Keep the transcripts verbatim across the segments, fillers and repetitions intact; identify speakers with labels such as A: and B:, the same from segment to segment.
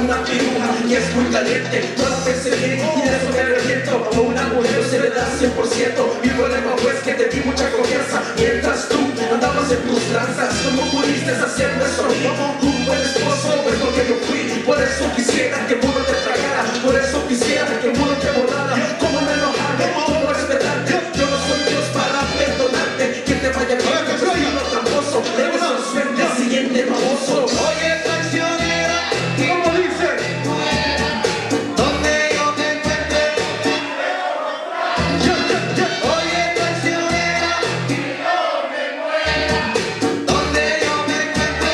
A: una piruja y es muy caliente. No la pensé bien y de eso me arrepiento. A una mujer se le da cien por ciento. Mi problema fue que te di mucha confianza mientras tú andabas en tus tranzas. ¿Cómo pudiste hacerme eso? Un buen esposo es lo que yo fui. Por eso quisiera que el mundo te tragara. Por eso quisiera que el mundo te borrara. ¿Cómo me enojarte? ¿Cómo respetarte? Yo no soy Dios para perdonarte. Que te vaya bien, que soy uno tramposo. Debes ser suerte al siguiente baboso.
B: Oye, traicionera,
A: ¿Cómo dice?
B: donde yo me encuentre.
A: Yo, yo, yo.
B: Oye, traicionera, donde yo me encuentre.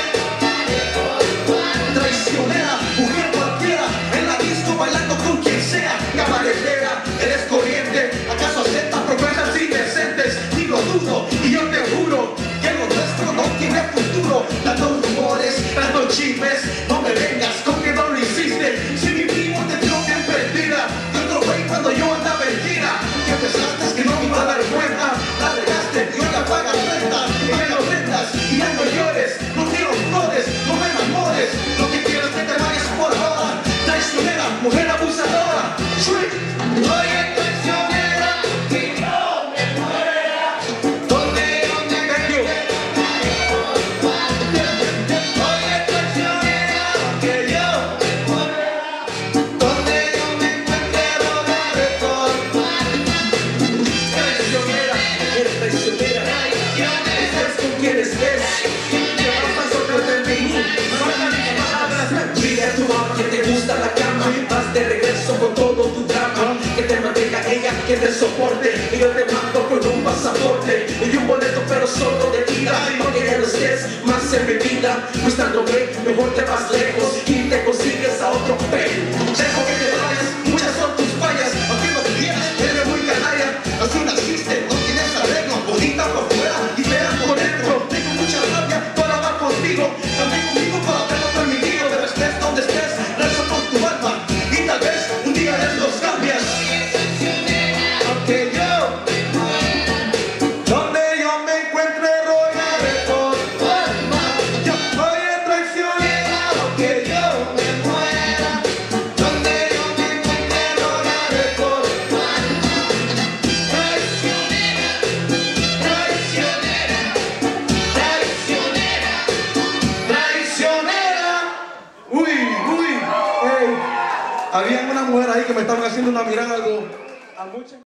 A: Traicionera, mujer cualquiera, en la disco bailando con quien sea. Cabaretera, eres corriente. ¿Acaso aceptas promesas indecentes? Ni lo dudo, y yo te juro que lo nuestro no tiene futuro. Dando rumores, dando chismes, no me vengas con que no lo hiciste. Si mi primo te dio bien perdida, y otro güey cuando yo andaba en gira. Que pensaste que no me iba a dar cuenta, la regaste y ahora pagas renta. Y me lo rentas y ya no llores, no quiero flores, no me enamores. Lo que quiero es que te vayas por ahora. Traicionera, mujer abusadora. Shrek.
B: Oye, traicionera, donde yo me encuentre. Oye, traicionera, que yo donde yo me encuentre lo daré todo.
A: Traicionera, eres traicionera. Estés con quien estés. ¿Qué vas a sorprender de mí? Dile a tu mamá que te gusta la cama. Vas de regreso con todo tu drama. Que te mantenga ella, que te soporte. Y yo te mando con un pasaporte y un boleto, pero solo de ida. Porque ya no estés más en mi vida. Gustándome, mejor te vas lejos y te consigues a otro pe. Dejo que te vayas, muchas son tus fallas. Aunque no quieras, eres muy canalla. Así naciste, no tienes arreglo. Bonita por fuera y fea por dentro. Tengo mucha rabia para hablar contigo. También conmigo para verlo permitido. Pero estés donde estés, rezo con tu alma. Y tal vez un día esto cambias.
B: Aunque yo donde yo me encuentre rogaré por tu alma. Yo oye, traicionera, aunque yo me muera, donde yo me encuentre rogaré por tu alma. Traicionera, traicionera, traicionera, traicionera. Uy, uy, ey. Había una mujer ahí que me estaban haciendo una mirada algo a mucha